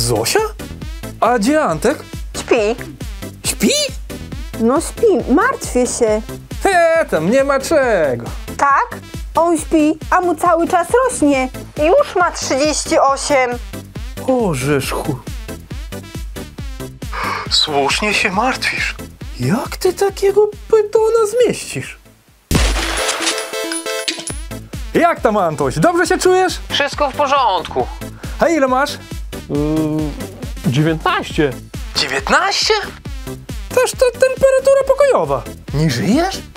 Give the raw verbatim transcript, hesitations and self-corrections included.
Zosia? A gdzie Antek? Śpi. Śpi? No śpi, martwię się. He, tam nie ma czego. Tak? On śpi, a mu cały czas rośnie. Już ma trzydzieści osiem. O, Rzeszku. Słusznie się martwisz. Jak ty takiego pytona zmieścisz? Jak tam, Antoś? Dobrze się czujesz? Wszystko w porządku. A ile masz? dziewiętnaście. dziewiętnaście? Toż to temperatura pokojowa. Nie żyjesz?